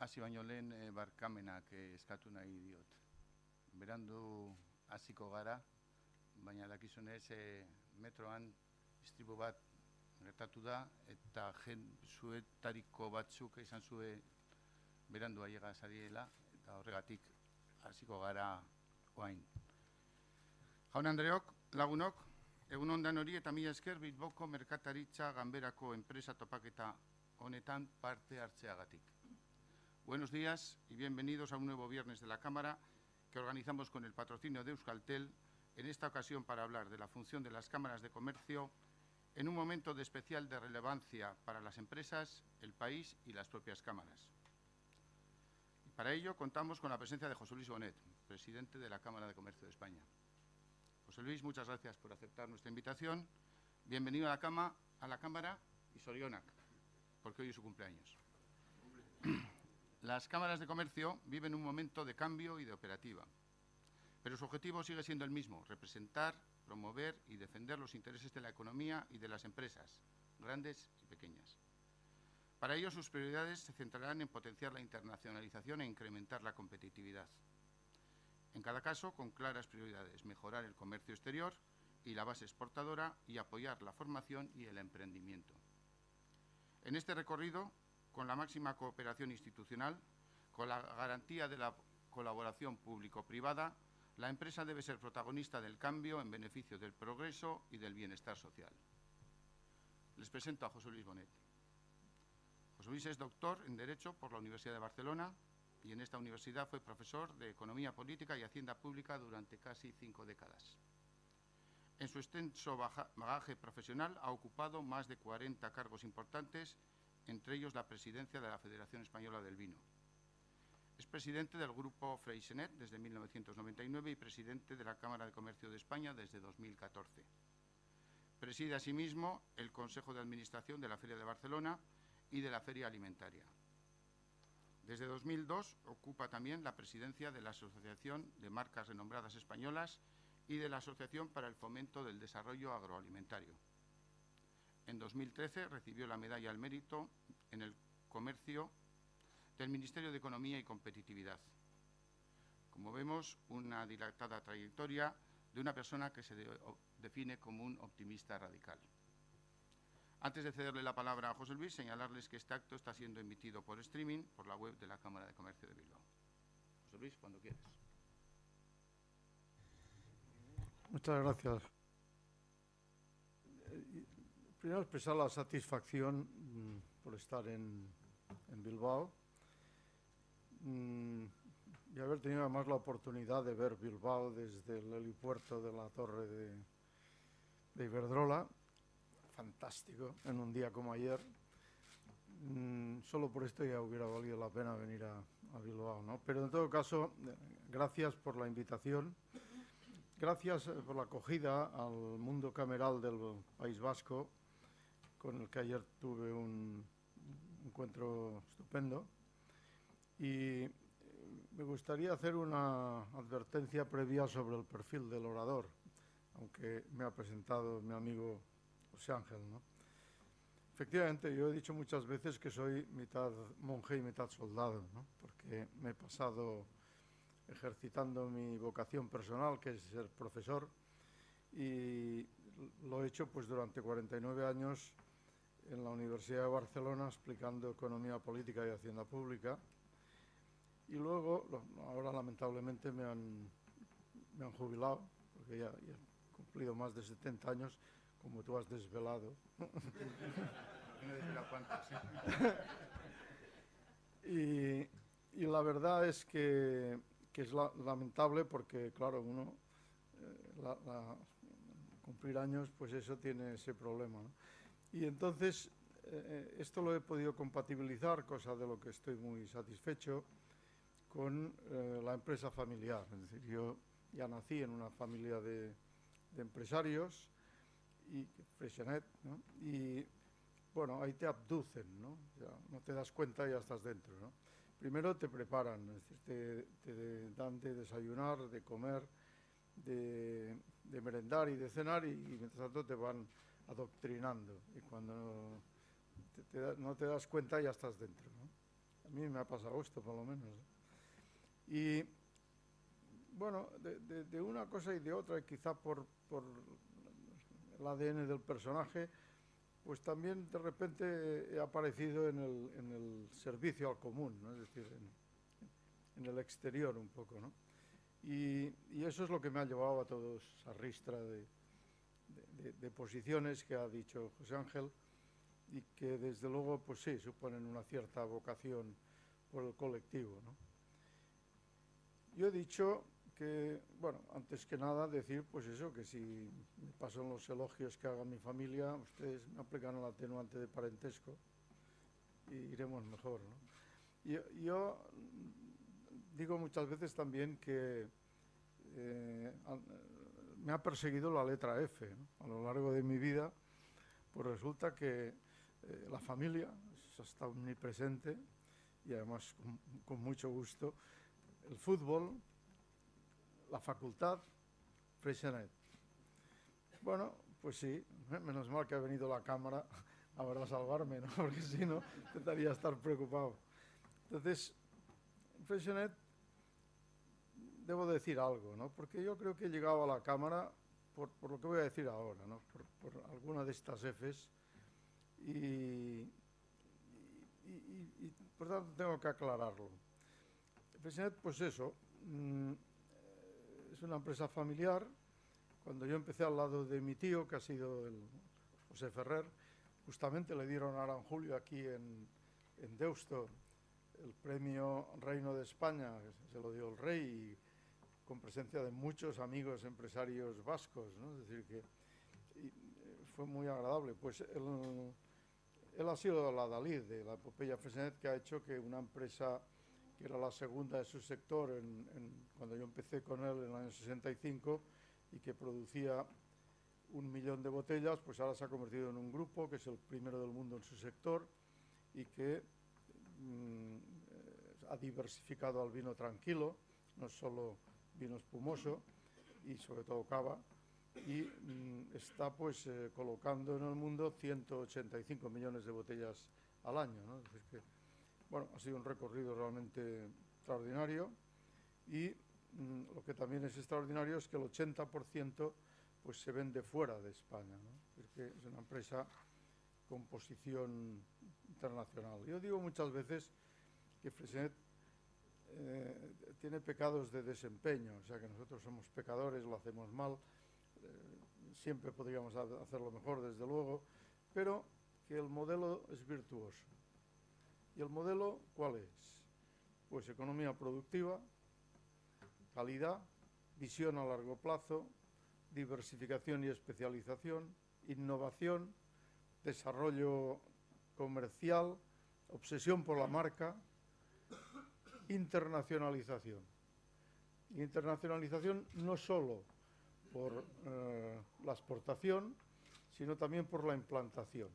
hasi baino lehen barkamenak eskatu nahi diot. Berandu hasiko gara, baina dakizunez metroan istripu bat gertatu da, eta zuetariko batzuk izan zue berandu aiega zariela, eta horregatik hasiko gara oain. Jaun Andreok, lagunok, egun ondan hori eta mila esker Bilboko Merkataritza Ganberako enpresa topaketa honetan parte hartzeagatik. Buenos días y bienvenidos a un nuevo viernes de la Cámara que organizamos con el patrocinio de Euskaltel, en esta ocasión para hablar de la función de las cámaras de comercio en un momento de especial de relevancia para las empresas, el país y las propias cámaras. Y para ello contamos con la presencia de José Luis Bonet, presidente de la Cámara de Comercio de España. José Luis, muchas gracias por aceptar nuestra invitación. Bienvenido a la Cámara y Sorionak, porque hoy es su cumpleaños. Las cámaras de comercio viven un momento de cambio y de operativa, pero su objetivo sigue siendo el mismo: representar, promover y defender los intereses de la economía y de las empresas, grandes y pequeñas. Para ello, sus prioridades se centrarán en potenciar la internacionalización e incrementar la competitividad. En cada caso, con claras prioridades: mejorar el comercio exterior y la base exportadora y apoyar la formación y el emprendimiento. En este recorrido, con la máxima cooperación institucional, con la garantía de la colaboración público-privada, la empresa debe ser protagonista del cambio en beneficio del progreso y del bienestar social. Les presento a José Luis Bonet. José Luis es doctor en Derecho por la Universidad de Barcelona y en esta universidad fue profesor de Economía Política y Hacienda Pública durante casi 5 décadas. En su extenso bagaje profesional ha ocupado más de 40 cargos importantes, entre ellos la presidencia de la Federación Española del Vino. Es presidente del Grupo Freixenet desde 1999 y presidente de la Cámara de Comercio de España desde 2014. Preside asimismo el Consejo de Administración de la Feria de Barcelona y de la Feria Alimentaria. Desde 2002 ocupa también la presidencia de la Asociación de Marcas Renombradas Españolas y de la Asociación para el Fomento del Desarrollo Agroalimentario. En 2013 recibió la Medalla al Mérito en el Comercio del Ministerio de Economía y Competitividad. Como vemos, una dilatada trayectoria de una persona que se define como un optimista radical. Antes de cederle la palabra a José Luis, señalarles que este acto está siendo emitido por streaming por la web de la Cámara de Comercio de Bilbao. José Luis, cuando quieras. Muchas gracias. Primero, expresar la satisfacción por estar en Bilbao y haber tenido además la oportunidad de ver Bilbao desde el helipuerto de la Torre de Iberdrola. Fantástico, en un día como ayer. Solo por esto ya hubiera valido la pena venir a Bilbao, ¿no? Pero en todo caso, gracias por la invitación. Gracias por la acogida al mundo cameral del País Vasco, con el que ayer tuve un encuentro estupendo. Y me gustaría hacer una advertencia previa sobre el perfil del orador, aunque me ha presentado mi amigo José Ángel, ¿no? Efectivamente, yo he dicho muchas veces que soy mitad monje y mitad soldado, ¿no? Porque me he pasado ejercitando mi vocación personal, que es ser profesor, y lo he hecho pues durante 49 años en la Universidad de Barcelona explicando economía política y hacienda pública, y luego, ahora lamentablemente me han jubilado, porque ya he cumplido más de 70 años, como tú has desvelado. Y la verdad es que es lamentable porque, claro, uno, cumplir años, pues eso tiene ese problema, ¿no? Y entonces, esto lo he podido compatibilizar, cosa de lo que estoy muy satisfecho, con la empresa familiar. Es decir, yo ya nací en una familia de empresarios, y Freixenet, ¿no? Y bueno, ahí te abducen, ¿no? Ya no te das cuenta y ya estás dentro, ¿no? Primero te preparan, es decir, te dan de desayunar, de comer, de merendar y de cenar, y mientras tanto te van adoctrinando, y cuando no te das cuenta ya estás dentro, ¿no? mí me ha pasado esto, por lo menos. Y, bueno, de una cosa y de otra, y quizá por el ADN del personaje, pues también de repente he aparecido en el servicio al común, ¿no? Es decir, en el exterior un poco, ¿no? Y eso es lo que me ha llevado a toda esa ristra de posiciones que ha dicho José Ángel, y que desde luego, pues sí, suponen una cierta vocación por el colectivo, ¿no? Yo he dicho que, bueno, antes que nada decir, pues eso, que si me pasan los elogios que haga mi familia, ustedes me aplican el atenuante de parentesco y iremos mejor, ¿no? Yo digo muchas veces también que me ha perseguido la letra F, ¿no? A lo largo de mi vida, pues resulta que la familia está omnipresente y además con mucho gusto. El fútbol, la facultad, Freixenet. Bueno, pues sí, menos mal que ha venido la cámara ahora a salvarme, ¿no? Porque si no, intentaría estar preocupado. Entonces, Freixenet, debo decir algo, ¿no? Porque yo creo que he llegado a la cámara por lo que voy a decir ahora, ¿no? Por alguna de estas Fs y por tanto tengo que aclararlo. Freixenet, pues eso, es una empresa familiar. Cuando yo empecé al lado de mi tío, que ha sido el José Ferrer, justamente le dieron a Aranjulio aquí en Deusto el premio Reino de España, se lo dio el rey, y con presencia de muchos amigos empresarios vascos, ¿no? Es decir, que fue muy agradable. Pues él ha sido la Dalí de la epopeya Freixenet, que ha hecho que una empresa que era la segunda de su sector cuando yo empecé con él en el año 65 y que producía 1 millón de botellas, pues ahora se ha convertido en un grupo que es el primero del mundo en su sector y que ha diversificado al vino tranquilo, no solo vino espumoso y sobre todo cava, y está pues colocando en el mundo 185 millones de botellas al año, ¿no? Es decir que, bueno, ha sido un recorrido realmente extraordinario y lo que también es extraordinario es que el 80% pues se vende fuera de España, ¿no? Es decir, que es una empresa con posición internacional. Yo digo muchas veces que Freixenet tiene pecados de desempeño, o sea que nosotros somos pecadores, lo hacemos mal, siempre podríamos hacerlo mejor, desde luego, pero que el modelo es virtuoso. ¿Y el modelo cuál es? Pues economía productiva, calidad, visión a largo plazo, diversificación y especialización, innovación, desarrollo comercial, obsesión por la marca, internacionalización. Internacionalización no solo por la exportación, sino también por la implantación.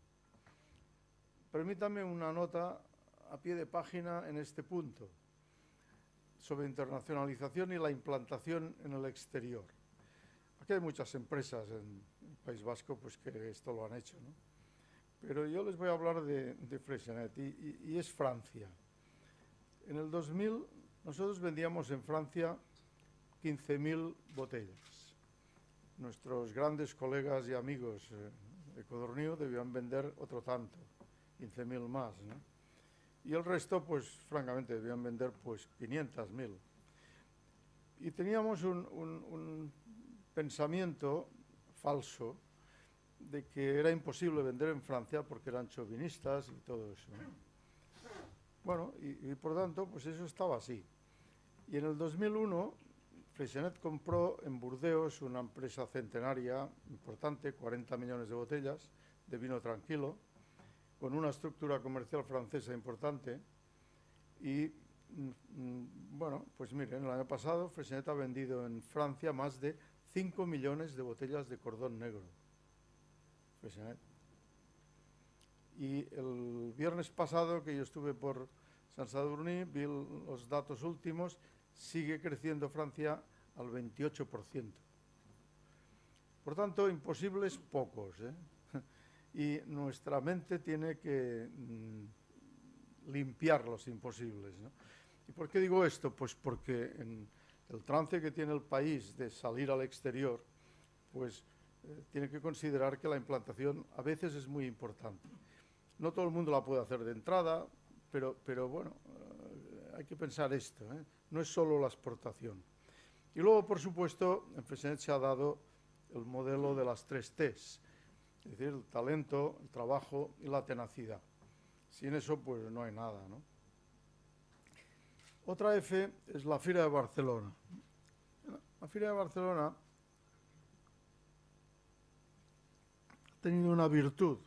Permítame una nota a pie de página en este punto sobre internacionalización y la implantación en el exterior. Aquí hay muchas empresas en el País Vasco pues, que esto lo han hecho, ¿no? Pero yo les voy a hablar de Freixenet y es Francia. En el 2000 nosotros vendíamos en Francia 15.000 botellas. Nuestros grandes colegas y amigos de Codorníu debían vender otro tanto, 15.000 más, ¿no? Y el resto, pues francamente, debían vender pues 500.000. Y teníamos un pensamiento falso de que era imposible vender en Francia porque eran chauvinistas y todo eso, ¿no? Bueno, y por tanto, pues eso estaba así. Y en el 2001, Freixenet compró en Burdeos una empresa centenaria importante, 40 millones de botellas de vino tranquilo, con una estructura comercial francesa importante. Y, bueno, pues miren, el año pasado Freixenet ha vendido en Francia más de 5 millones de botellas de cordón negro. Freixenet. Y el viernes pasado, que yo estuve por Sant Sadurní, vi los datos últimos, sigue creciendo Francia al 28%. Por tanto, imposibles pocos, ¿eh? Y nuestra mente tiene que limpiar los imposibles, ¿no? ¿Y por qué digo esto? Pues porque en el trance que tiene el país de salir al exterior, pues tiene que considerar que la implantación a veces es muy importante. No todo el mundo la puede hacer de entrada, pero bueno, hay que pensar esto, ¿eh? No es solo la exportación. Y luego, por supuesto, en FESENET se ha dado el modelo de las 3 Ts, es decir, el talento, el trabajo y la tenacidad. Sin eso, pues no hay nada, ¿no? Otra F es la Fira de Barcelona. La Fira de Barcelona ha tenido una virtud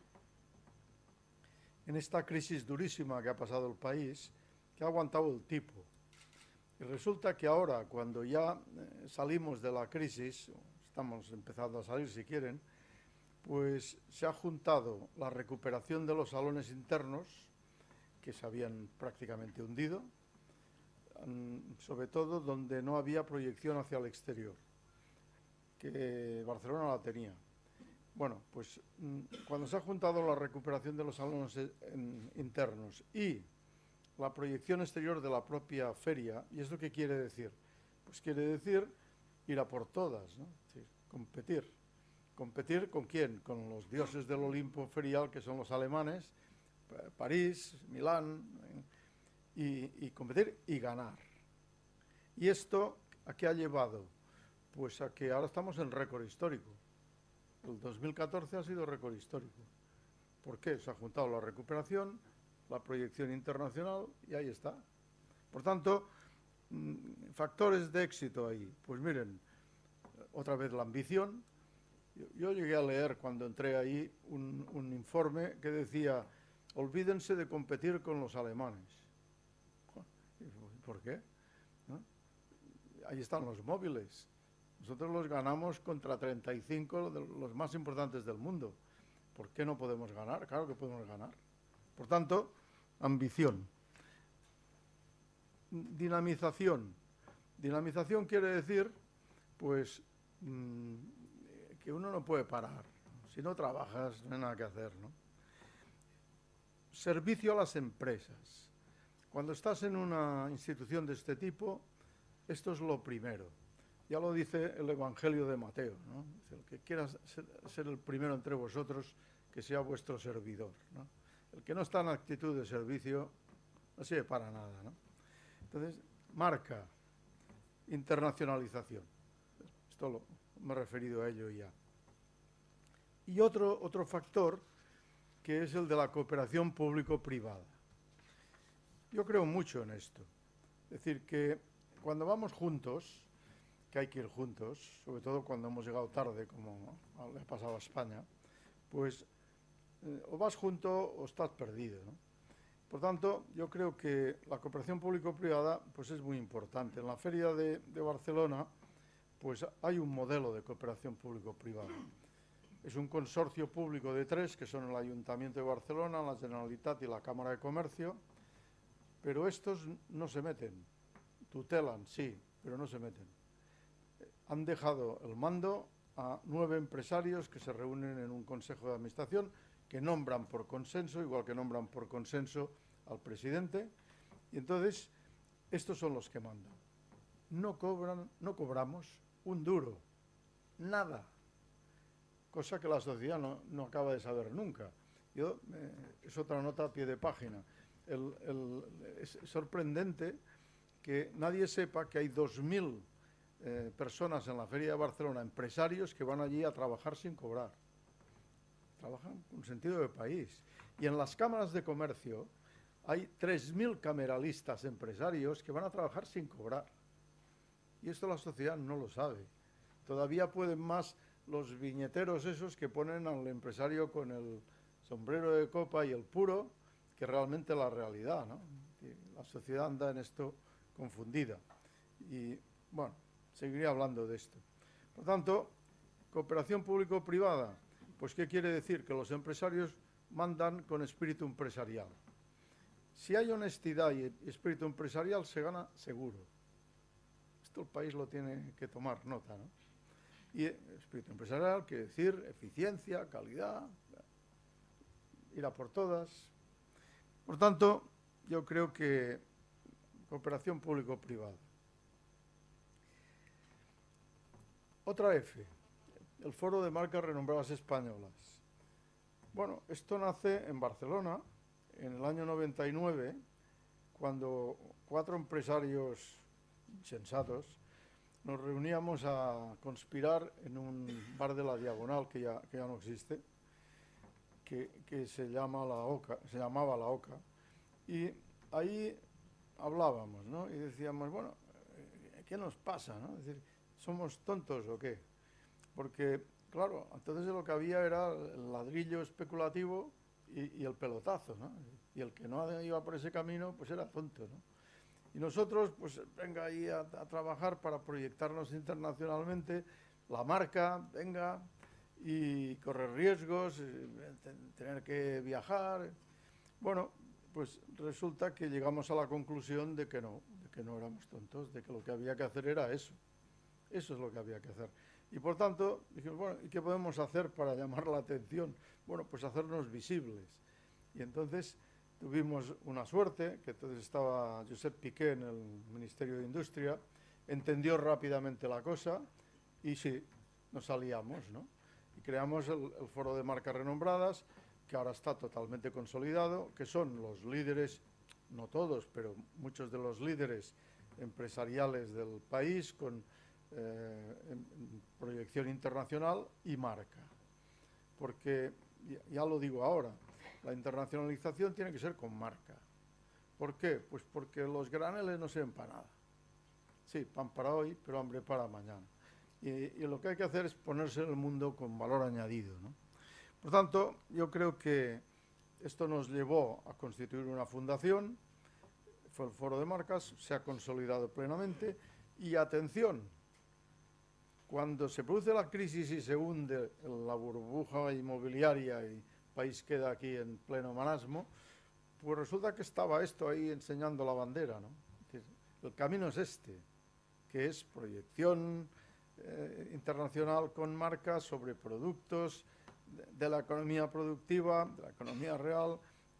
en esta crisis durísima que ha pasado el país, que ha aguantado el tipo. Y resulta que ahora, cuando ya salimos de la crisis, estamos empezando a salir si quieren, pues se ha juntado la recuperación de los salones internos, que se habían prácticamente hundido, sobre todo donde no había proyección hacia el exterior, que Barcelona la tenía. Bueno, pues cuando se ha juntado la recuperación de los salones internos y la proyección exterior de la propia feria, ¿y esto qué quiere decir? Pues quiere decir ir a por todas, ¿no? Es decir, competir. ¿Competir con quién? Con los dioses del Olimpo ferial, que son los alemanes, París, Milán, y competir y ganar. ¿Y esto a qué ha llevado? Pues a que ahora estamos en récord histórico. El 2014 ha sido récord histórico. ¿Por qué? Se ha juntado la recuperación, la proyección internacional y ahí está. Por tanto, factores de éxito ahí. Pues miren, otra vez la ambición. Yo llegué a leer cuando entré ahí un informe que decía: olvídense de competir con los alemanes. ¿Por qué? ¿No? Ahí están los móviles. Nosotros los ganamos contra 35 de los más importantes del mundo. ¿Por qué no podemos ganar? Claro que podemos ganar. Por tanto, ambición. Dinamización. Dinamización quiere decir, pues, que uno no puede parar. Si no trabajas, no hay nada que hacer, ¿no? Servicio a las empresas. Cuando estás en una institución de este tipo, esto es lo primero. Ya lo dice el Evangelio de Mateo, ¿no? Dice: el que quiera ser el primero entre vosotros, que sea vuestro servidor, ¿no? El que no está en actitud de servicio no sirve para nada, ¿no? Entonces, marca, internacionalización. Esto me he referido a ello ya. Y otro factor, que es el de la cooperación público-privada. Yo creo mucho en esto. Es decir, que cuando vamos juntos, que hay que ir juntos, sobre todo cuando hemos llegado tarde, como le ha pasado a España, pues o vas junto o estás perdido, ¿no? Por tanto, yo creo que la cooperación público-privada pues es muy importante. En la Feria de Barcelona pues hay un modelo de cooperación público-privada. Es un consorcio público de 3, que son el Ayuntamiento de Barcelona, la Generalitat y la Cámara de Comercio, pero estos no se meten. Tutelan, sí, pero no se meten. Han dejado el mando a 9 empresarios que se reúnen en un consejo de administración, que nombran por consenso, igual que nombran por consenso al presidente, y entonces estos son los que mandan. No cobramos un duro, nada, cosa que la sociedad no acaba de saber nunca. Es otra nota a pie de página. Es sorprendente que nadie sepa que hay 2.000 personas en la Feria de Barcelona, empresarios que van allí a trabajar sin cobrar. Trabajan con sentido de país. Y en las cámaras de comercio hay 3.000 cameralistas empresarios que van a trabajar sin cobrar. Y esto la sociedad no lo sabe. Todavía pueden más los viñeteros esos que ponen al empresario con el sombrero de copa y el puro, que realmente la realidad, ¿no? Y la sociedad anda en esto confundida. Y, bueno, seguiré hablando de esto. Por tanto, cooperación público-privada. Pues, ¿qué quiere decir? Que los empresarios mandan con espíritu empresarial. Si hay honestidad y espíritu empresarial, se gana seguro. Esto el país lo tiene que tomar nota, ¿no? Y espíritu empresarial quiere decir eficiencia, calidad, ir a por todas. Por tanto, yo creo que cooperación público-privada. Otra F, el Foro de Marcas Renombradas Españolas. Bueno, esto nace en Barcelona, en el año 99, cuando 4 empresarios sensatos nos reuníamos a conspirar en un bar de la Diagonal, que ya no existe, que se llamaba La Oca, y ahí hablábamos, ¿no? Y decíamos, bueno, ¿qué nos pasa, no? Es decir, ¿somos tontos o qué? Porque, claro, entonces lo que había era el ladrillo especulativo y el pelotazo, ¿no? Y el que no iba por ese camino, pues era tonto, ¿no? Y nosotros, pues venga ahí a trabajar para proyectarnos internacionalmente, la marca, venga, y correr riesgos, tener que viajar. Bueno, pues resulta que llegamos a la conclusión de que no éramos tontos, de que lo que había que hacer era eso. Eso es lo que había que hacer. Y por tanto, dijimos, bueno, ¿y qué podemos hacer para llamar la atención? Bueno, pues hacernos visibles. Y entonces tuvimos una suerte, que entonces estaba Josep Piqué en el Ministerio de Industria, entendió rápidamente la cosa y sí, nos aliamos, ¿no? Y creamos el Foro de Marcas Renombradas, que ahora está totalmente consolidado, que son los líderes, no todos, pero muchos de los líderes empresariales del país con proyección internacional y marca. Porque, ya lo digo ahora, la internacionalización tiene que ser con marca. ¿Por qué? Pues porque los graneles no sirven para nada. Sí, pan para hoy, pero hambre para mañana. Y lo que hay que hacer es ponerse en el mundo con valor añadido, ¿no? Por tanto, yo creo que esto nos llevó a constituir una fundación, fue el Foro de Marcas, se ha consolidado plenamente y atención, cuando se produce la crisis y se hunde la burbuja inmobiliaria y el país queda aquí en pleno marasmo, pues resulta que estaba esto ahí enseñando la bandera, ¿no? El camino es este, que es proyección internacional con marcas sobre productos de la economía productiva, de la economía real,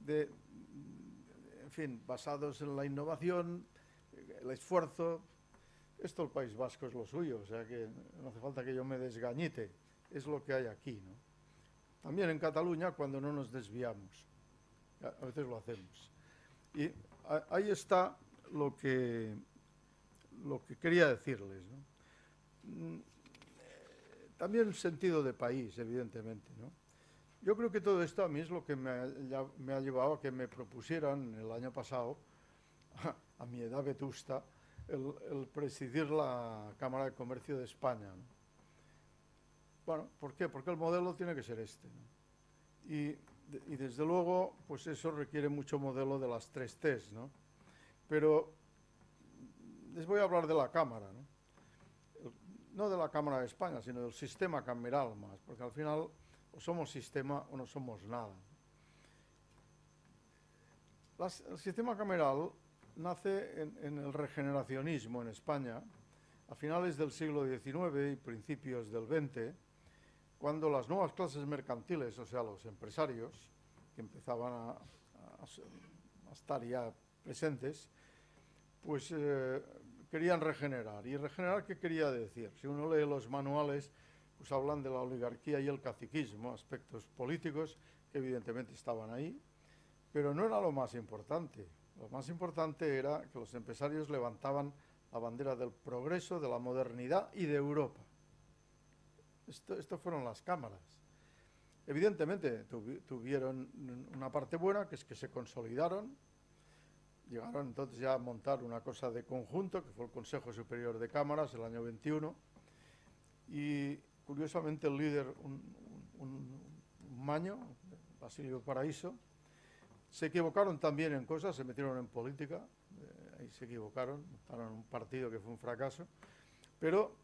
en fin, basados en la innovación, el esfuerzo. Esto el País Vasco es lo suyo, o sea que no hace falta que yo me desgañite, es lo que hay aquí, ¿no? También en Cataluña cuando no nos desviamos, a veces lo hacemos. Y ahí está lo que quería decirles, ¿no? También sentido de país, evidentemente, ¿no? Yo creo que todo esto a mí es lo que me ha llevado a que me propusieran el año pasado, a mi edad vetusta, el presidir la Cámara de Comercio de España, ¿no? Bueno, ¿por qué? Porque el modelo tiene que ser este, ¿no? Y desde luego, pues eso requiere mucho modelo de las 3 Ts, ¿no? Pero les voy a hablar de la Cámara, ¿no? No de la Cámara de España, sino del sistema cameral más, porque al final o somos sistema o no somos nada. El sistema cameral nace en el regeneracionismo en España, a finales del siglo XIX y principios del XX, cuando las nuevas clases mercantiles, o sea, los empresarios, que empezaban a estar ya presentes, pues querían regenerar. ¿Y regenerar qué quería decir? Si uno lee los manuales, pues hablan de la oligarquía y el caciquismo, aspectos políticos que evidentemente estaban ahí, pero no era lo más importante. Lo más importante era que los empresarios levantaban la bandera del progreso, de la modernidad y de Europa. Esto fueron las cámaras. Evidentemente tuvieron una parte buena, que es que se consolidaron, llegaron entonces ya a montar una cosa de conjunto, que fue el Consejo Superior de Cámaras, el año 21, y curiosamente el líder, un maño, Basilio Paraíso, se equivocaron también en cosas, se metieron en política, ahí se equivocaron, montaron un partido que fue un fracaso, pero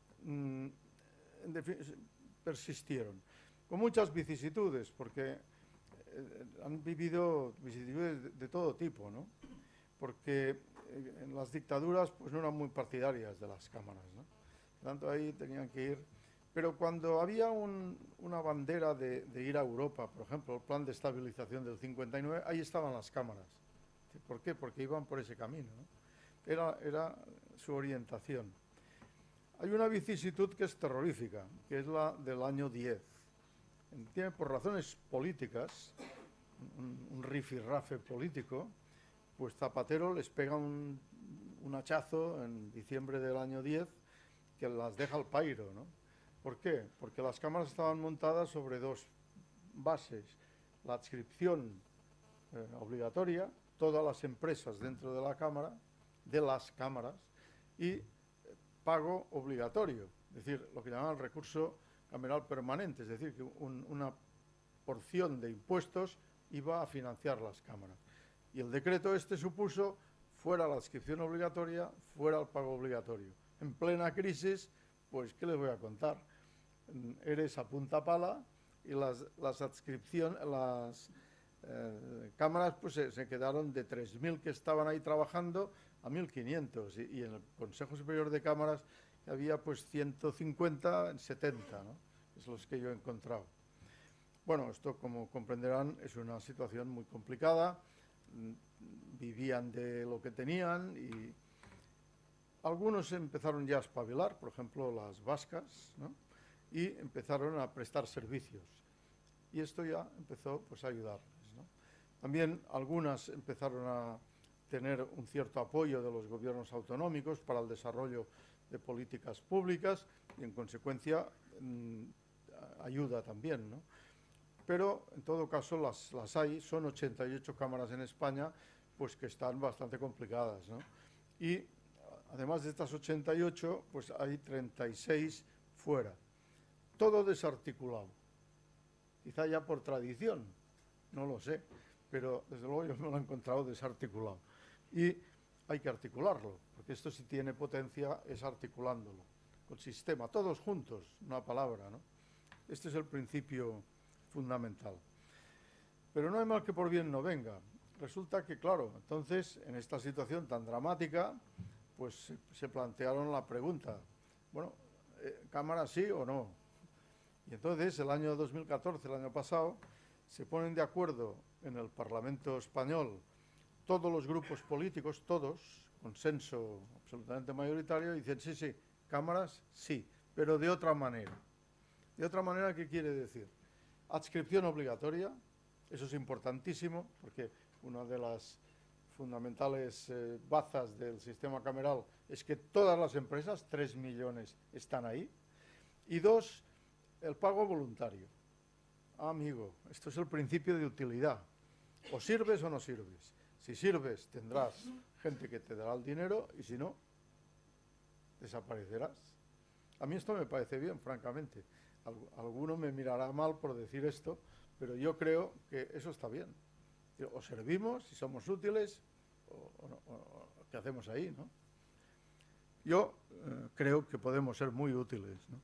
persistieron, con muchas vicisitudes, porque han vivido vicisitudes de todo tipo, ¿no? Porque en las dictaduras pues no eran muy partidarias de las cámaras, ¿no? Por tanto, ahí tenían que ir. Pero cuando había una bandera de ir a Europa, por ejemplo, el plan de estabilización del 59, ahí estaban las cámaras. ¿Por qué? Porque iban por ese camino, ¿no? Era su orientación. Hay una vicisitud que es terrorífica, que es la del año 10. Tiene por razones políticas, un rifirrafe político, pues Zapatero les pega un hachazo en diciembre del año 10 que las deja al pairo, ¿no? ¿Por qué? Porque las cámaras estaban montadas sobre dos bases. La adscripción obligatoria, todas las empresas dentro de la cámara, de las cámaras, y pago obligatorio, es decir, lo que llaman el recurso cameral permanente, es decir, que una porción de impuestos iba a financiar las cámaras. Y el decreto este supuso fuera la adscripción obligatoria, fuera el pago obligatorio. En plena crisis, pues, ¿qué les voy a contar? Eres a punta pala y las cámaras pues se quedaron de 3.000 que estaban ahí trabajando a 1.500 y en el Consejo Superior de Cámaras había pues 150 70, ¿no? Es los que yo he encontrado. Bueno, esto, como comprenderán, es una situación muy complicada. Vivían de lo que tenían y algunos empezaron ya a espabilar, por ejemplo las vascas, ¿no? Y empezaron a prestar servicios. Y esto ya empezó pues a ayudarles, ¿no? También algunas empezaron a tener un cierto apoyo de los gobiernos autonómicos para el desarrollo de políticas públicas y, en consecuencia, ayuda también, ¿no? Pero, en todo caso, las hay, son 88 cámaras en España, pues que están bastante complicadas, ¿no? Y, además de estas 88, pues hay 36 fuera. Todo desarticulado. Quizá ya por tradición, no lo sé, pero desde luego yo me lo he encontrado desarticulado. Y hay que articularlo, porque esto, si tiene potencia, es articulándolo, con sistema, todos juntos, una palabra, ¿no? Este es el principio fundamental. Pero no hay mal que por bien no venga. Resulta que, claro, entonces, en esta situación tan dramática, pues se plantearon la pregunta, bueno, ¿cámara sí o no? Y entonces, el año 2014, el año pasado, se ponen de acuerdo en el Parlamento español todos los grupos políticos, todos, consenso absolutamente mayoritario, y dicen, sí, cámaras, sí, pero de otra manera. ¿De otra manera qué quiere decir? Adscripción obligatoria, eso es importantísimo, porque una de las fundamentales bazas del sistema cameral es que todas las empresas, 3 millones, están ahí. Y dos, el pago voluntario. Amigo, esto es el principio de utilidad. O sirves o no sirves. Si sirves, tendrás gente que te dará el dinero, y si no, desaparecerás. A mí esto me parece bien, francamente. Alguno me mirará mal por decir esto, pero yo creo que eso está bien. O servimos, si somos útiles, o ¿qué hacemos ahí, no? Yo creo que podemos ser muy útiles, ¿no?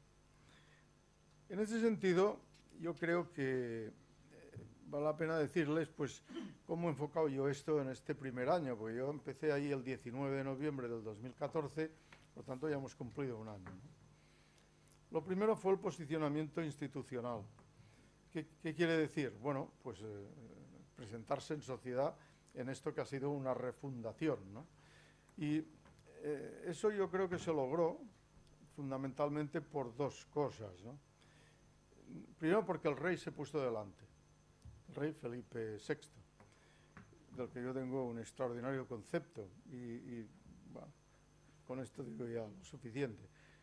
En ese sentido, yo creo que vale la pena decirles, pues, cómo he enfocado yo esto en este primer año, porque yo empecé ahí el 19 de noviembre del 2014, por tanto ya hemos cumplido un año, ¿no? Lo primero fue el posicionamiento institucional. ¿Qué quiere decir? Bueno, pues presentarse en sociedad en esto que ha sido una refundación, ¿no? Y eso yo creo que se logró fundamentalmente por dos cosas, ¿no? Primero, porque el rey se puso delante, el rey Felipe VI, del que yo tengo un extraordinario concepto y bueno, con esto digo ya lo suficiente.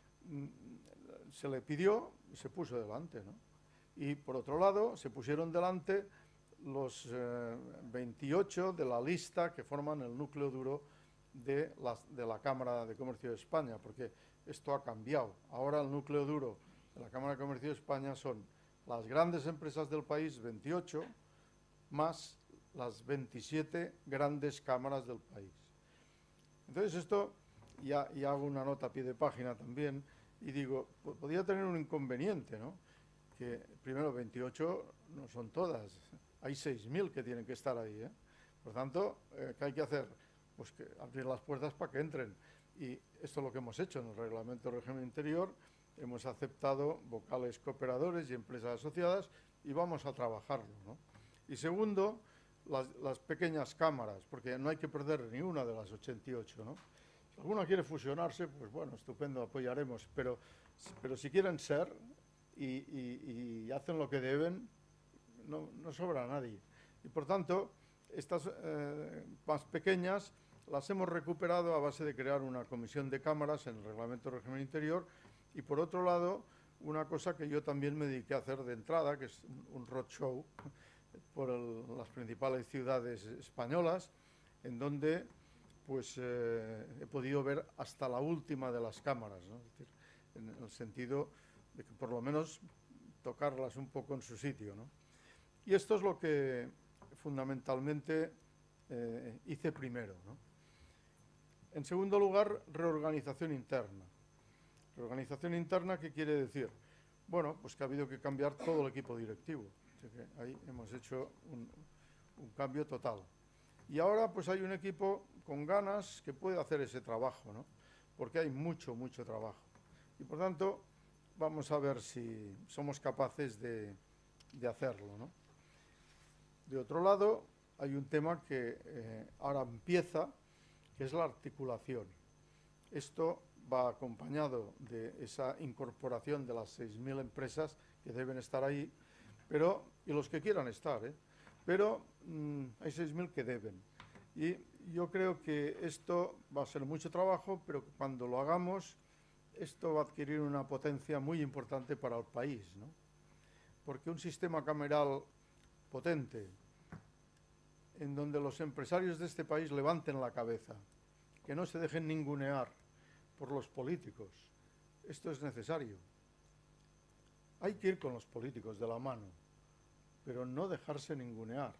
Se le pidió y se puso delante, ¿no? Y por otro lado se pusieron delante los 28 de la lista que forman el núcleo duro de la Cámara de Comercio de España, porque esto ha cambiado. Ahora el núcleo duro de la Cámara de Comercio de España son las grandes empresas del país, 28, más las 27 grandes cámaras del país. Entonces esto, ya hago una nota a pie de página también, y digo, podría tener un inconveniente, ¿no? Que primero 28 no son todas, hay 6.000 que tienen que estar ahí, ¿eh? Por tanto, ¿qué hay que hacer? Pues que abrir las puertas para que entren. Y esto es lo que hemos hecho en el Reglamento de Régimen Interior. Hemos aceptado vocales cooperadores y empresas asociadas y vamos a trabajarlo, ¿no? Y segundo, las pequeñas cámaras, porque no hay que perder ni una de las 88, ¿no? Si alguna quiere fusionarse, pues bueno, estupendo, apoyaremos, pero si quieren ser y hacen lo que deben, no sobra a nadie. Y por tanto, estas más pequeñas las hemos recuperado a base de crear una comisión de cámaras en el Reglamento de Régimen Interior y, por otro lado, una cosa que yo también me dediqué a hacer de entrada, que es un roadshow por las principales ciudades españolas, en donde pues he podido ver hasta la última de las cámaras, ¿no? Es decir, en el sentido de que por lo menos tocarlas un poco en su sitio, ¿no? Y esto es lo que fundamentalmente hice primero, ¿no? En segundo lugar, reorganización interna. Reorganización interna, ¿qué quiere decir? Bueno, pues que ha habido que cambiar todo el equipo directivo. Así que ahí hemos hecho un cambio total. Y ahora pues hay un equipo con ganas que puede hacer ese trabajo, ¿no? Porque hay mucho trabajo. Y por tanto, vamos a ver si somos capaces de hacerlo, ¿no? De otro lado, hay un tema que ahora empieza, que es la articulación. Esto va acompañado de esa incorporación de las 6.000 empresas que deben estar ahí, y los que quieran estar, pero hay 6.000 que deben. Y yo creo que esto va a ser mucho trabajo, pero cuando lo hagamos, esto va a adquirir una potencia muy importante para el país, ¿no? Porque un sistema cameral potente, en donde los empresarios de este país levanten la cabeza, que no se dejen ningunear por los políticos, esto es necesario. Hay que ir con los políticos de la mano, pero no dejarse ningunear,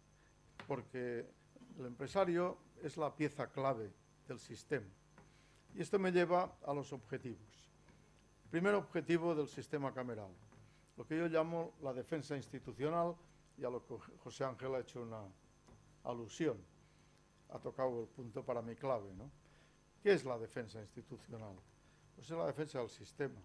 porque el empresario es la pieza clave del sistema. Y esto me lleva a los objetivos. Primer objetivo del sistema cameral, lo que yo llamo la defensa institucional, y a lo que José Ángel ha hecho una alusión, ha tocado el punto para mí clave, ¿no? ¿Qué es la defensa institucional? Pues es la defensa del sistema.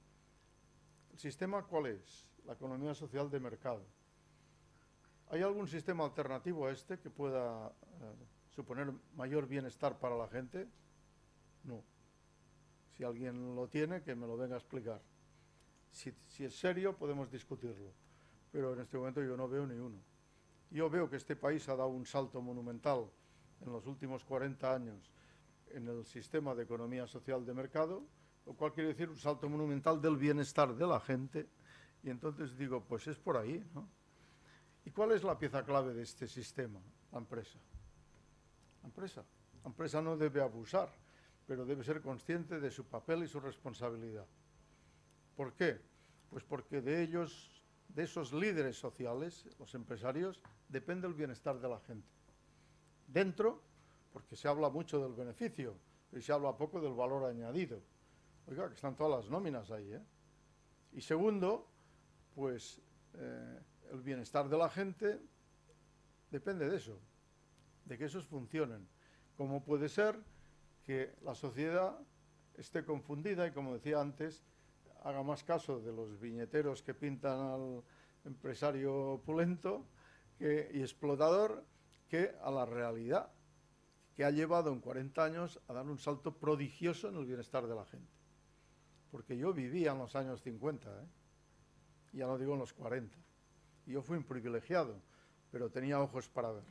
¿El sistema cuál es? La economía social de mercado. ¿Hay algún sistema alternativo a este que pueda suponer mayor bienestar para la gente? No. Si alguien lo tiene, que me lo venga a explicar. Si es serio, podemos discutirlo. Pero en este momento yo no veo ni uno. Yo veo que este país ha dado un salto monumental en los últimos 40 años en el sistema de economía social de mercado, lo cual quiere decir un salto monumental del bienestar de la gente. Y entonces digo, pues es por ahí, ¿no? ¿Y cuál es la pieza clave de este sistema? La empresa. La empresa. La empresa no debe abusar, pero debe ser consciente de su papel y su responsabilidad. ¿Por qué? Pues porque de ellos, de esos líderes sociales, los empresarios, depende el bienestar de la gente. Dentro, porque se habla mucho del beneficio, y se habla poco del valor añadido. Oiga, que están todas las nóminas ahí, ¿eh? Y segundo, pues el bienestar de la gente depende de eso, de que esos funcionen. ¿Cómo puede ser que la sociedad esté confundida y, como decía antes, haga más caso de los viñeteros que pintan al empresario opulento y explotador que a la realidad que ha llevado en 40 años a dar un salto prodigioso en el bienestar de la gente? Porque yo vivía en los años 50, ya no digo en los 40. Y yo fui un privilegiado, pero tenía ojos para ver.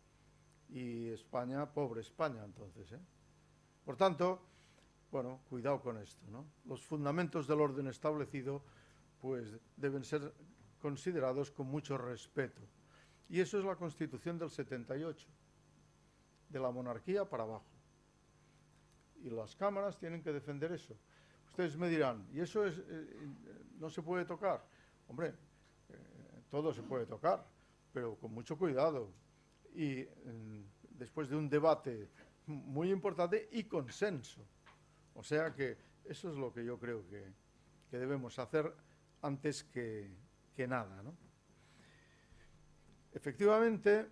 Y España, pobre España entonces, Por tanto, bueno, cuidado con esto, ¿no? Los fundamentos del orden establecido pues deben ser considerados con mucho respeto. Y eso es la Constitución del 78, de la monarquía para abajo. Y las cámaras tienen que defender eso. Ustedes me dirán, ¿y eso no se puede tocar? Hombre, todo se puede tocar, pero con mucho cuidado. Y después de un debate muy importante y consenso. O sea que eso es lo que yo creo que debemos hacer antes que nada, ¿no? Efectivamente,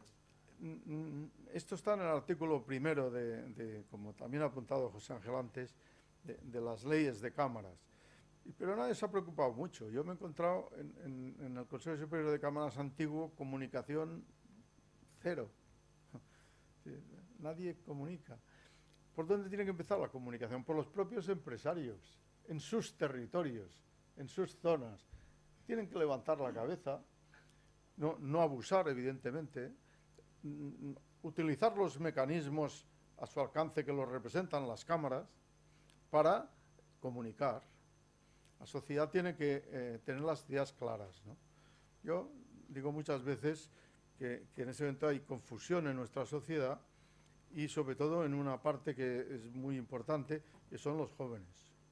esto está en el artículo primero como también ha apuntado José Ángel antes, de las leyes de cámaras. Pero nadie se ha preocupado mucho. Yo me he encontrado en el Consejo Superior de Cámaras antiguo comunicación cero. Nadie comunica. ¿Por dónde tiene que empezar la comunicación? Por los propios empresarios, en sus territorios, en sus zonas. Tienen que levantar la cabeza, no abusar, evidentemente, utilizar los mecanismos a su alcance que los representan las cámaras para comunicar. La sociedad tiene que tener las ideas claras, ¿no? Yo digo muchas veces que en ese momento hay confusión en nuestra sociedad y sobre todo en una parte que es muy importante, que son los jóvenes.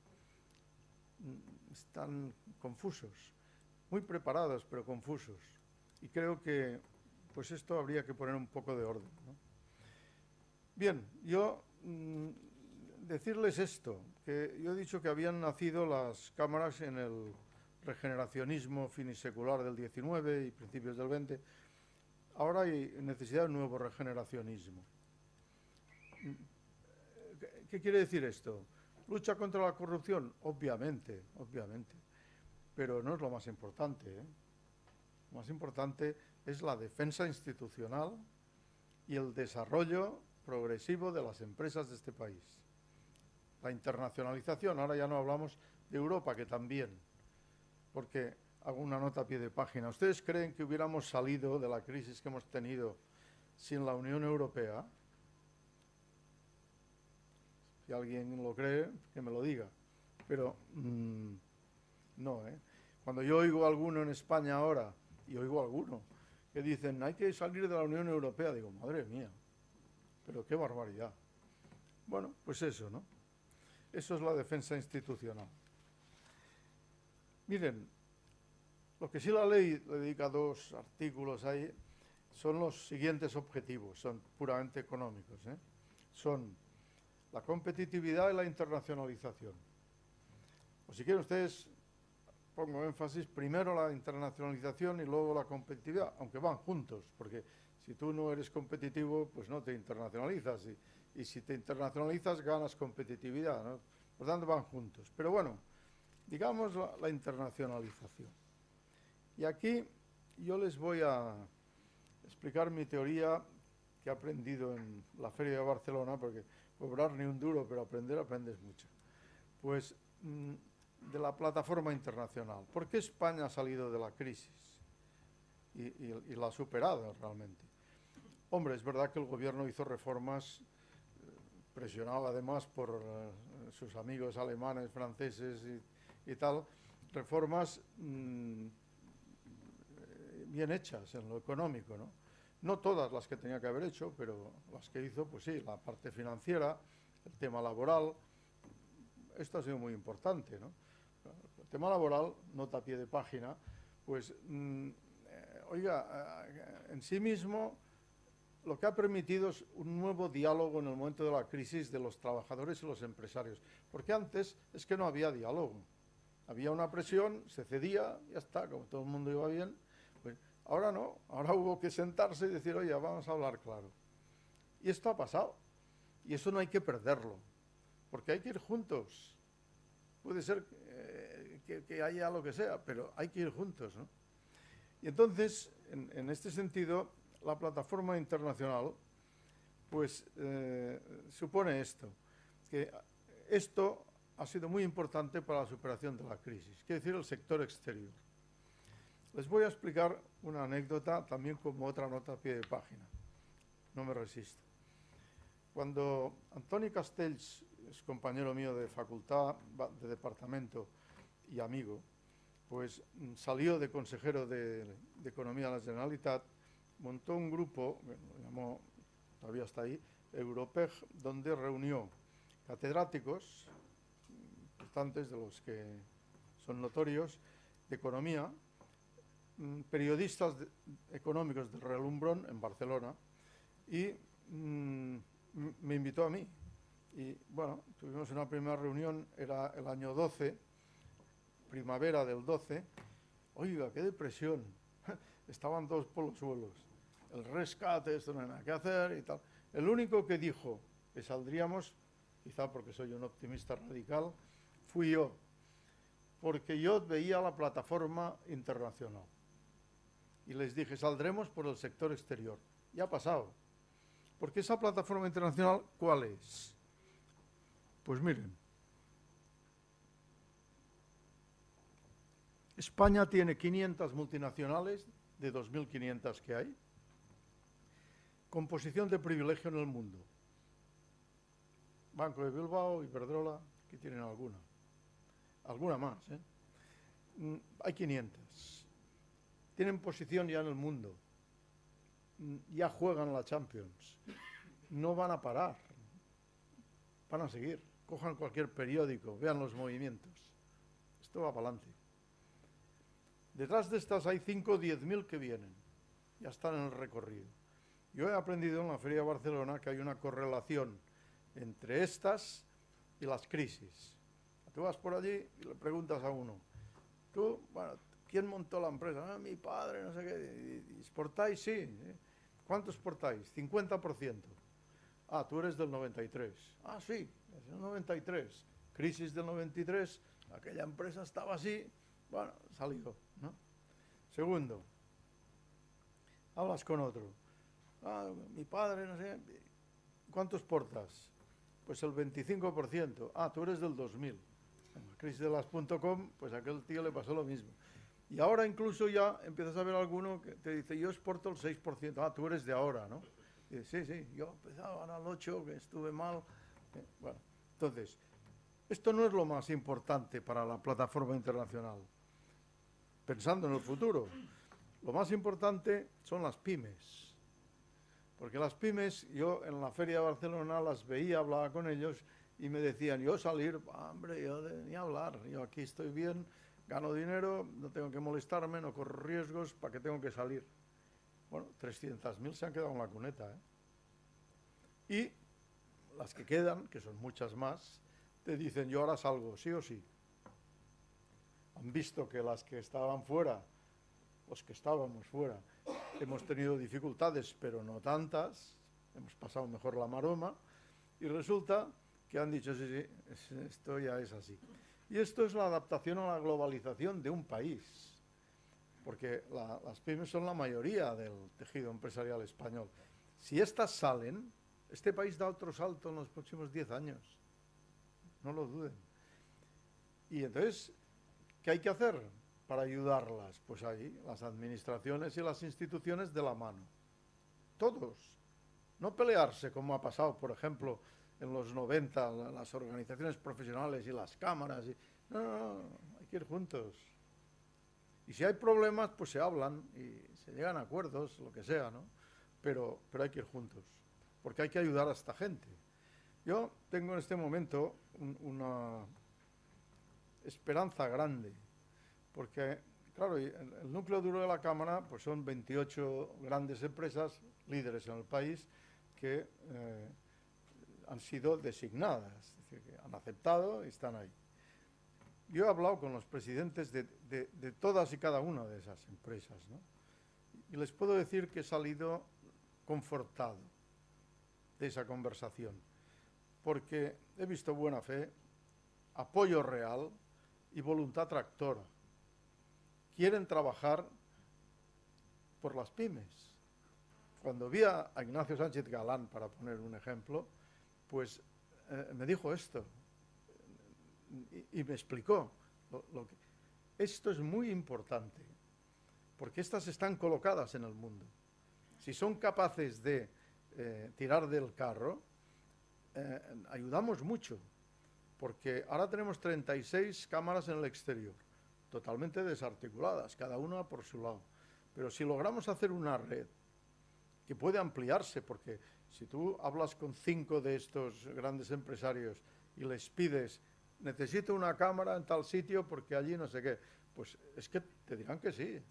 Están confusos, muy preparados pero confusos. Y creo que pues esto habría que poner un poco de orden, ¿no? Bien, yo decirles esto, que yo he dicho que habían nacido las cámaras en el regeneracionismo finisecular del 19 y principios del 20. Ahora hay necesidad de un nuevo regeneracionismo. ¿Qué quiere decir esto? ¿Lucha contra la corrupción? Obviamente, obviamente. Pero no es lo más importante, ¿eh? Lo más importante es la defensa institucional y el desarrollo progresivo de las empresas de este país. La internacionalización, ahora ya no hablamos de Europa, que también, porque hago una nota a pie de página. ¿Ustedes creen que hubiéramos salido de la crisis que hemos tenido sin la Unión Europea? Si alguien lo cree, que me lo diga. Pero no, ¿eh? Cuando yo oigo a alguno en España ahora, y oigo a alguno, que dicen, hay que salir de la Unión Europea, digo, madre mía, pero qué barbaridad. Bueno, pues eso, ¿no? Eso es la defensa institucional. Miren, lo que sí la ley le dedica 2 artículos ahí son los siguientes objetivos, son puramente económicos, ¿eh? Son la competitividad y la internacionalización. O si quieren ustedes, pongo énfasis, primero la internacionalización y luego la competitividad, aunque van juntos, porque si tú no eres competitivo, pues no te internacionalizas, y si te internacionalizas ganas competitividad, ¿no? Por tanto van juntos. Pero bueno, digamos la internacionalización. Y aquí yo les voy a explicar mi teoría que he aprendido en la Feria de Barcelona, porque cobrar ni un duro, pero aprendes mucho. Pues de la plataforma internacional. ¿Por qué España ha salido de la crisis y la ha superado realmente? Hombre, es verdad que el gobierno hizo reformas, presionado además por sus amigos alemanes, franceses y tal, reformas bien hechas en lo económico, ¿no? No todas las que tenía que haber hecho, pero las que hizo, pues sí, la parte financiera, el tema laboral, esto ha sido muy importante, ¿no? El tema laboral, nota a pie de página, pues, oiga, en sí mismo lo que ha permitido es un nuevo diálogo en el momento de la crisis de los trabajadores y los empresarios, porque antes es que no había diálogo, había una presión, se cedía, ya está, como todo el mundo iba bien, pues ahora no, ahora hubo que sentarse y decir, oye, vamos a hablar claro. Y esto ha pasado, y eso no hay que perderlo, porque hay que ir juntos. Puede ser que haya lo que sea, pero hay que ir juntos, ¿no? Y entonces, en este sentido, la plataforma internacional, pues, supone esto, que esto ha sido muy importante para la superación de la crisis, quiere decir el sector exterior. Les voy a explicar una anécdota, también como otra nota a pie de página, no me resisto. Cuando Antoni Castells, es compañero mío de facultad, de departamento y amigo, pues salió de consejero de Economía de la Generalitat, montó un grupo, lo llamó, todavía está ahí, Europeg, donde reunió catedráticos, importantes de los que son notorios, de economía, periodistas económicos del Relumbrón en Barcelona, y me invitó a mí. Y bueno, tuvimos una primera reunión, era el año 12, primavera del 12. Oiga, qué depresión. Estaban todos por los suelos. El rescate, esto no hay nada que hacer y tal. El único que dijo que saldríamos, quizá porque soy un optimista radical, fui yo. Porque yo veía la plataforma internacional. Y les dije, saldremos por el sector exterior. Ya ha pasado. Porque esa plataforma internacional, ¿cuál es? Pues miren, España tiene 500 multinacionales, de 2.500 que hay, con posición de privilegio en el mundo. Banco de Bilbao, Iberdrola, que tienen alguna. Alguna más, ¿eh? Hay 500. Tienen posición ya en el mundo. Ya juegan la Champions. No van a parar. Van a seguir. Cojan cualquier periódico, vean los movimientos. Esto va para adelante. Detrás de estas hay 5 o 10.000 que vienen. Ya están en el recorrido. Yo he aprendido en la Feria de Barcelona que hay una correlación entre estas y las crisis. Tú vas por allí y le preguntas a uno, tú, bueno, ¿quién montó la empresa? Mi padre, no sé qué. ¿Y exportáis? Sí. ¿Cuánto exportáis? 50%. Ah, tú eres del 93. Ah, sí, es del 93. Crisis del 93, aquella empresa estaba así, bueno, salió, ¿no? Segundo, hablas con otro. Ah, mi padre, no sé, ¿cuánto exportas? Pues el 25%. Ah, tú eres del 2000. En la crisis de las .com, pues a aquel tío le pasó lo mismo. Y ahora incluso ya empiezas a ver alguno que te dice, yo exporto el 6%. Ah, tú eres de ahora, ¿no? Y dices, sí, yo empezaba al 8%, que estuve mal. Bueno, entonces, esto no es lo más importante para la plataforma internacional. Pensando en el futuro, lo más importante son las pymes. Porque las pymes, yo en la Feria de Barcelona las veía, hablaba con ellos y me decían, yo salir, hombre, yo ni hablar, yo aquí estoy bien, gano dinero, no tengo que molestarme, no corro riesgos, ¿para qué tengo que salir? Bueno, 300.000 se han quedado en la cuneta, ¿eh? Y las que quedan, que son muchas más, te dicen, yo ahora salgo, sí o sí. Han visto que las que estaban fuera, los que estábamos fuera, hemos tenido dificultades, pero no tantas, hemos pasado mejor la maroma, y resulta que han dicho, sí, sí, esto ya es así. Y esto es la adaptación a la globalización de un país, porque las pymes son la mayoría del tejido empresarial español. Si estas salen, este país da otro salto en los próximos 10 años, no lo duden. Y entonces, ¿qué hay que hacer para ayudarlas? Pues ahí, las administraciones y las instituciones de la mano. Todos. No pelearse como ha pasado, por ejemplo, en los 90, las organizaciones profesionales y las cámaras. No, hay que ir juntos. Y si hay problemas, pues se hablan y se llegan a acuerdos, lo que sea, ¿no? Pero hay que ir juntos, porque hay que ayudar a esta gente. Yo tengo en este momento una esperanza grande, porque, claro, el núcleo duro de la Cámara pues son 28 grandes empresas, líderes en el país, que han sido designadas, es decir, que han aceptado y están ahí. Yo he hablado con los presidentes de todas y cada una de esas empresas, ¿no? Y les puedo decir que he salido confortado de esa conversación, porque he visto buena fe, apoyo real y voluntad tractora. Quieren trabajar por las pymes. Cuando vi a Ignacio Sánchez Galán, para poner un ejemplo, pues me dijo esto y me explicó esto es muy importante, porque estas están colocadas en el mundo. Si son capaces de tirar del carro, ayudamos mucho, porque ahora tenemos 36 cámaras en el exterior, totalmente desarticuladas, cada una por su lado. Pero si logramos hacer una red que puede ampliarse, porque si tú hablas con 5 de estos grandes empresarios y les pides, necesito una cámara en tal sitio porque allí no sé qué, pues es que te dirán que sí.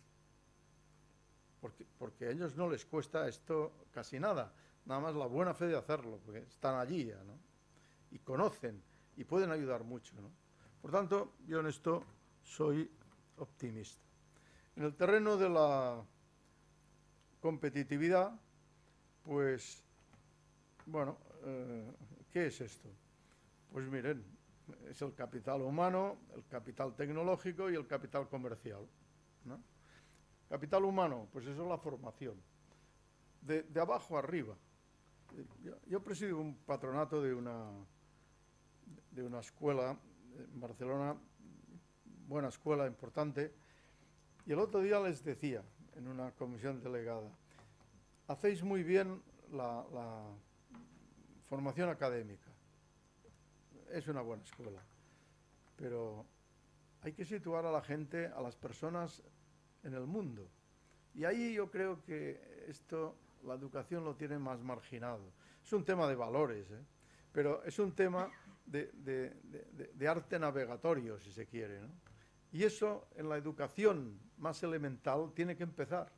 Porque a ellos no les cuesta esto casi nada, nada más la buena fe de hacerlo, porque están allí ya, ¿no? Y conocen y pueden ayudar mucho, ¿no? Por tanto, yo en esto soy optimista. En el terreno de la competitividad, pues, bueno, ¿qué es esto? Pues miren, es el capital humano, el capital tecnológico y el capital comercial, ¿no? Capital humano, pues eso es la formación. de abajo arriba. Yo presido un patronato de una escuela en Barcelona, buena escuela, importante, y el otro día les decía, en una comisión delegada, hacéis muy bien la formación académica, es una buena escuela, pero hay que situar a la gente, a las personas en el mundo. Y ahí yo creo que esto, la educación lo tiene más marginado. Es un tema de valores, pero es un tema de arte navegatorio, si se quiere, ¿no? Y eso en la educación más elemental tiene que empezar.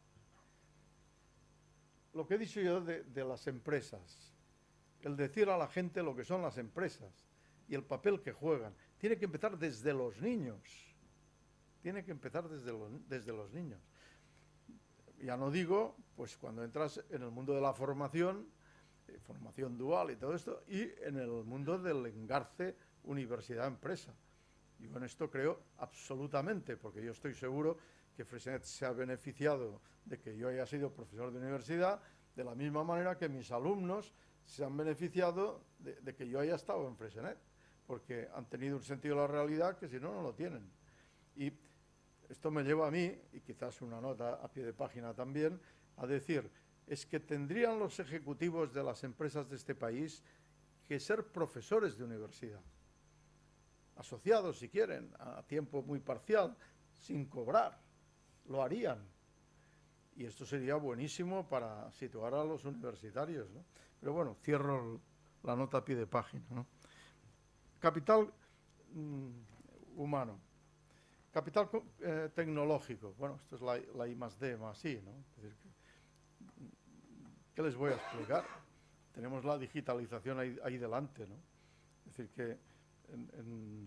Lo que he dicho yo de las empresas, el decir a la gente lo que son las empresas y el papel que juegan, tiene que empezar desde los niños. Tiene que empezar desde los niños. Ya no digo, pues cuando entras en el mundo de la formación, formación dual y todo esto, y en el mundo del engarce universidad-empresa. Yo en esto creo absolutamente, porque yo estoy seguro que Freixenet se ha beneficiado de que yo haya sido profesor de universidad, de la misma manera que mis alumnos se han beneficiado de que yo haya estado en Freixenet, porque han tenido un sentido de la realidad que si no, no lo tienen. Y esto me lleva a mí, y quizás una nota a pie de página también, a decir, es que tendrían los ejecutivos de las empresas de este país que ser profesores de universidad, asociados si quieren, a tiempo muy parcial, sin cobrar, lo harían. Y esto sería buenísimo para situar a los universitarios, ¿no? Pero bueno, cierro la nota a pie de página, ¿no? Capital humano. Capital tecnológico. Bueno, esto es la I+D más I, ¿no? Es decir, ¿qué les voy a explicar? Tenemos la digitalización ahí delante, ¿no? Es decir, que en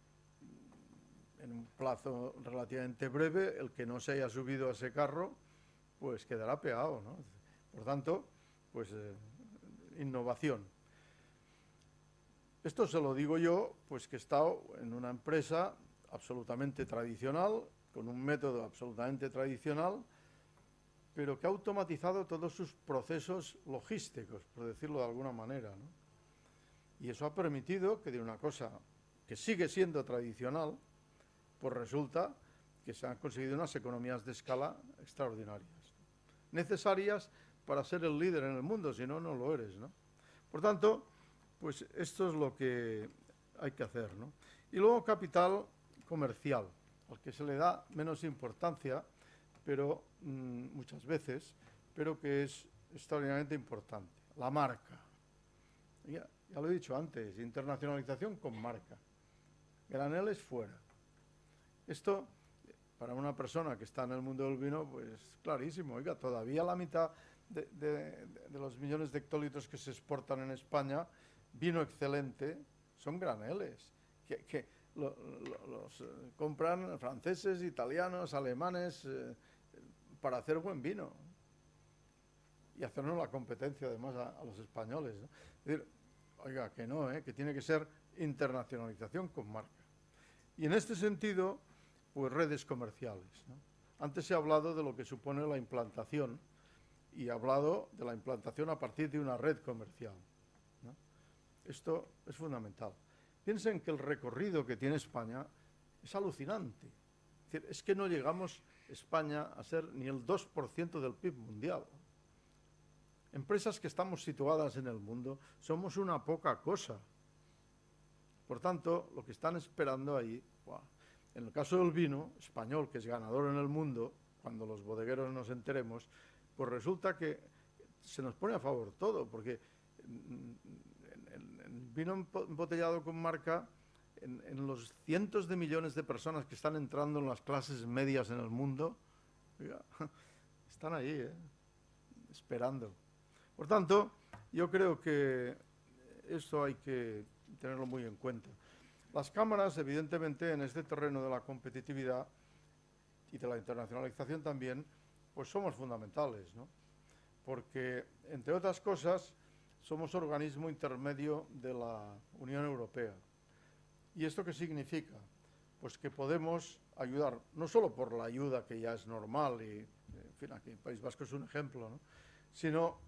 un plazo relativamente breve, el que no se haya subido a ese carro, pues quedará pegado, ¿no? Por tanto, pues innovación. Esto se lo digo yo, pues que he estado en una empresa absolutamente tradicional, con un método absolutamente tradicional, pero que ha automatizado todos sus procesos logísticos, por decirlo de alguna manera, ¿no? Y eso ha permitido que de una cosa que sigue siendo tradicional, pues resulta que se han conseguido unas economías de escala extraordinarias, necesarias para ser el líder en el mundo, si no, no lo eres, ¿no? Por tanto, pues esto es lo que hay que hacer, ¿no? Y luego capital comercial, al que se le da menos importancia, pero muchas veces, pero que es extraordinariamente importante, la marca. Ya lo he dicho antes, internacionalización con marca. Graneles fuera. Esto, para una persona que está en el mundo del vino, pues clarísimo. Oiga, todavía la mitad de los millones de hectolitros que se exportan en España, vino excelente, son graneles. Que los compran franceses, italianos, alemanes, para hacer buen vino. Y hacernos la competencia, además, a los españoles, ¿no? Es decir, oiga, que no, que tiene que ser internacionalización con marca. Y en este sentido, pues redes comerciales, ¿no? Antes he hablado de lo que supone la implantación y he hablado de la implantación a partir de una red comercial, ¿no? Esto es fundamental. Piensen que el recorrido que tiene España es alucinante. Es decir, es que no llegamos España a ser ni el 2% del PIB mundial. Empresas que estamos situadas en el mundo somos una poca cosa. Por tanto, lo que están esperando ahí, ¡buah! En el caso del vino español, que es ganador en el mundo, cuando los bodegueros nos enteremos, pues resulta que se nos pone a favor todo, porque el vino embotellado con marca, en los cientos de millones de personas que están entrando en las clases medias en el mundo, oiga, están ahí, esperando. Por tanto, yo creo que esto hay que tenerlo muy en cuenta. Las cámaras, evidentemente, en este terreno de la competitividad y de la internacionalización también, pues somos fundamentales, ¿no? Porque, entre otras cosas, somos organismo intermedio de la Unión Europea. ¿Y esto qué significa? Pues que podemos ayudar, no solo por la ayuda que ya es normal, y en fin, aquí el País Vasco es un ejemplo, ¿no? sino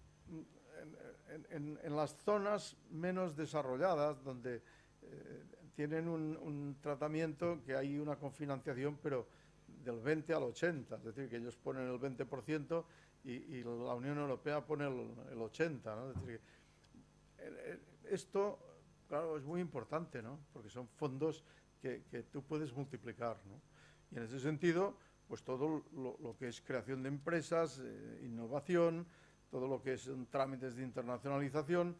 en las zonas menos desarrolladas, donde tienen un tratamiento que hay una cofinanciación, pero del 20 al 80, es decir, que ellos ponen el 20% y la Unión Europea pone el 80%, ¿no? Es decir, esto, claro, es muy importante, ¿no? Porque son fondos que tú puedes multiplicar, ¿no? Y en ese sentido, pues todo lo que es creación de empresas, innovación, todo lo que son trámites de internacionalización,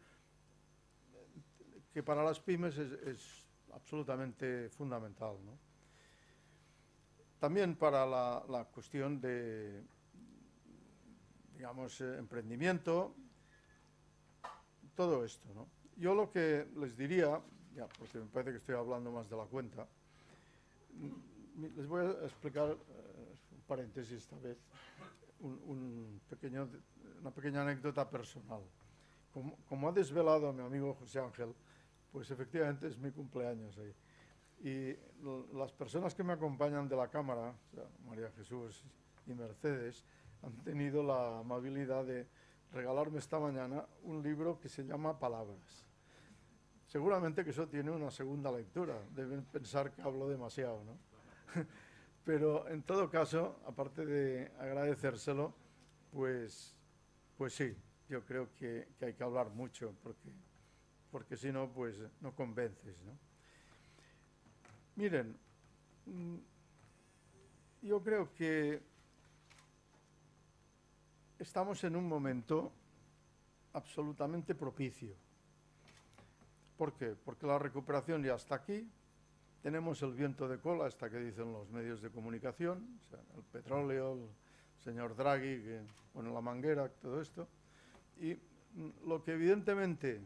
que para las pymes es absolutamente fundamental, ¿no? También para la cuestión de, digamos, emprendimiento, todo esto, ¿no? Yo lo que les diría, ya, porque me parece que estoy hablando más de la cuenta, les voy a explicar, un paréntesis esta vez, una pequeña anécdota personal. Como ha desvelado mi amigo José Ángel, pues efectivamente es mi cumpleaños ahí. Y las personas que me acompañan de la Cámara, o sea, María Jesús y Mercedes, han tenido la amabilidad de regalarme esta mañana un libro que se llama Palabras. Seguramente que eso tiene una segunda lectura, deben pensar que hablo demasiado, ¿no? Pero en todo caso, aparte de agradecérselo, pues sí, yo creo que hay que hablar mucho, porque si no, pues no convences, ¿no? Miren, yo creo que estamos en un momento absolutamente propicio. ¿Por qué? Porque la recuperación ya está aquí, tenemos el viento de cola, hasta que dicen los medios de comunicación, o sea, el petróleo, el señor Draghi, bueno, la manguera, todo esto, y lo que evidentemente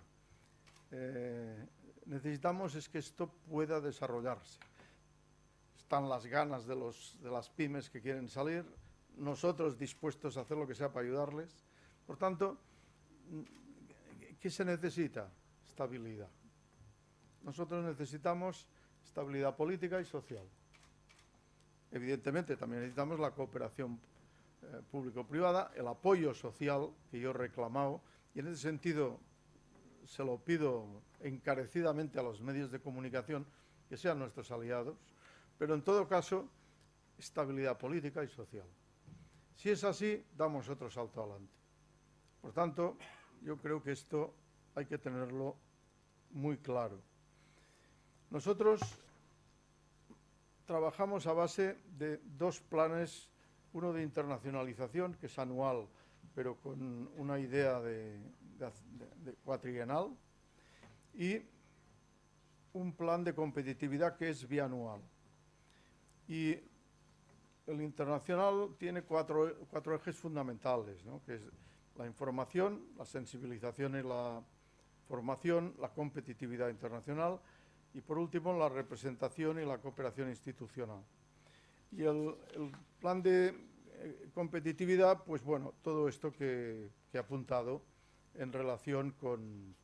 necesitamos es que esto pueda desarrollarse. Están las ganas de las pymes que quieren salir, nosotros dispuestos a hacer lo que sea para ayudarles. Por tanto, ¿qué se necesita? Estabilidad. Nosotros necesitamos estabilidad política y social. Evidentemente, también necesitamos la cooperación público-privada, el apoyo social que yo he reclamado, y en ese sentido se lo pido encarecidamente a los medios de comunicación que sean nuestros aliados, pero en todo caso, estabilidad política y social. Si es así, damos otro salto adelante. Por tanto, yo creo que esto hay que tenerlo muy claro. Nosotros trabajamos a base de dos planes, uno de internacionalización, que es anual, pero con una idea de cuatrienal, y un plan de competitividad que es bianual. Y el internacional tiene cuatro ejes fundamentales, ¿no? Que es la información, la sensibilización y la formación, la competitividad internacional y, por último, la representación y la cooperación institucional. Y el plan de competitividad, pues bueno, todo esto que he apuntado en relación con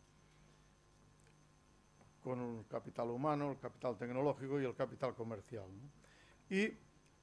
el capital humano, el capital tecnológico y el capital comercial, ¿no? Y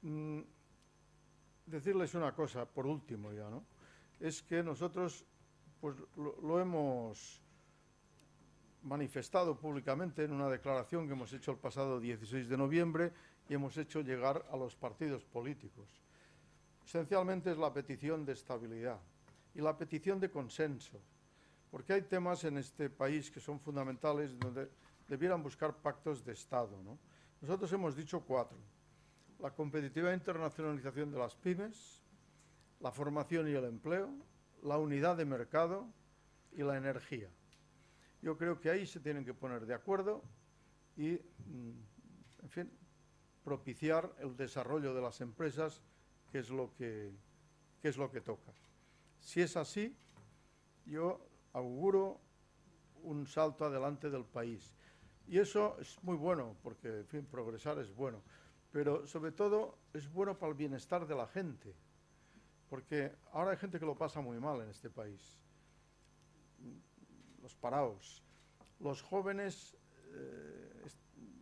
decirles una cosa, por último ya, ¿no? Es que nosotros pues lo hemos manifestado públicamente en una declaración que hemos hecho el pasado 16 de noviembre y hemos hecho llegar a los partidos políticos. Esencialmente es la petición de estabilidad y la petición de consenso, porque hay temas en este país que son fundamentales donde debieran buscar pactos de Estado, ¿no? Nosotros hemos dicho 4. La competitividad e internacionalización de las pymes, la formación y el empleo, la unidad de mercado y la energía. Yo creo que ahí se tienen que poner de acuerdo y, en fin, propiciar el desarrollo de las empresas, que es lo que toca. Si es así, yo auguro un salto adelante del país. Y eso es muy bueno, porque, en fin, progresar es bueno. Pero, sobre todo, es bueno para el bienestar de la gente. Porque ahora hay gente que lo pasa muy mal en este país. Los parados. Los jóvenes,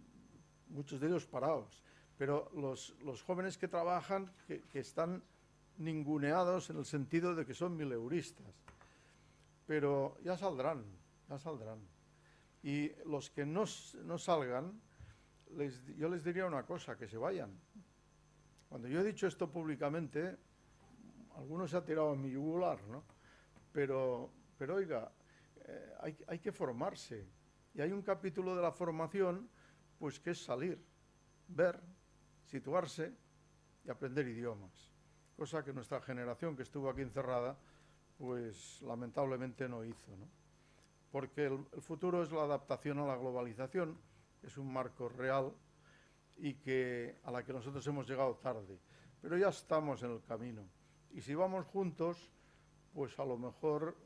muchos de ellos parados. Pero los jóvenes que trabajan, que están ninguneados en el sentido de que son mileuristas. Pero ya saldrán, ya saldrán. Y los que no salgan, yo les diría una cosa, que se vayan. Cuando yo he dicho esto públicamente, algunos se ha tirado en mi yugular, ¿no? Pero oiga, hay que formarse. Y hay un capítulo de la formación, pues que es salir, ver, situarse y aprender idiomas. Cosa que nuestra generación que estuvo aquí encerrada, pues lamentablemente no hizo, ¿no? Porque el futuro es la adaptación a la globalización, que es un marco real y a la que nosotros hemos llegado tarde. Pero ya estamos en el camino. Y si vamos juntos, pues a lo mejor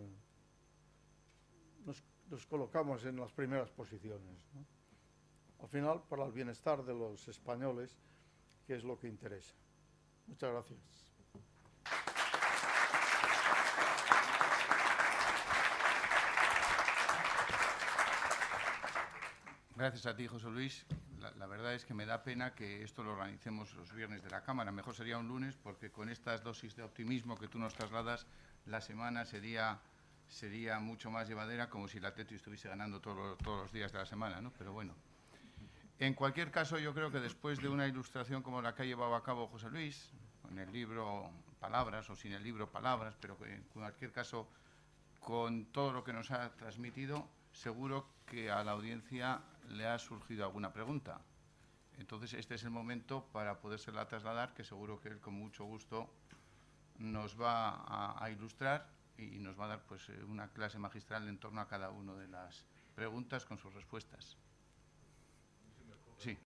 nos colocamos en las primeras posiciones, ¿no? Al final, para el bienestar de los españoles, que es lo que interesa. Muchas gracias. Gracias a ti, José Luis. La verdad es que me da pena que esto lo organicemos los viernes de la Cámara. Mejor sería un lunes, porque con estas dosis de optimismo que tú nos trasladas, la semana sería mucho más llevadera, como si el Atleti estuviese ganando todos los días de la semana, ¿no? Pero bueno. En cualquier caso, yo creo que después de una ilustración como la que ha llevado a cabo José Luis, con el libro Palabras o sin el libro Palabras, pero que en cualquier caso, con todo lo que nos ha transmitido, seguro que a la audiencia le ha surgido alguna pregunta. Entonces, este es el momento para podérsela trasladar, que seguro que él con mucho gusto nos va a ilustrar y nos va a dar pues una clase magistral en torno a cada una de las preguntas con sus respuestas. Sí.